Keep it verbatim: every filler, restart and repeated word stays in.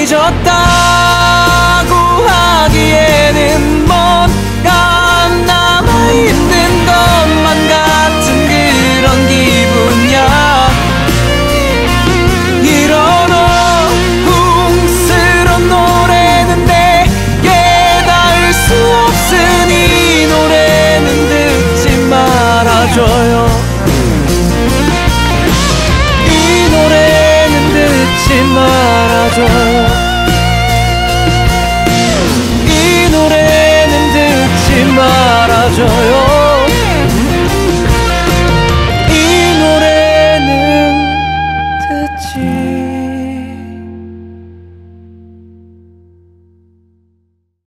잊었다고 하기에는 뭔가 남아있는 것만 같은 그런 기분이야. 이런 어흥스런 노래는 내게 닿을 수 없으니 노래는 듣지 말아줘요. 이 노래는 듣지 말아줘요. 이 노래는 듣지 말아줘요.